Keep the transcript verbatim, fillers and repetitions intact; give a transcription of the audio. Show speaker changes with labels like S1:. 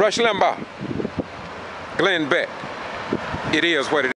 S1: Rush Limbaugh, Glenn Beck. It is what it is.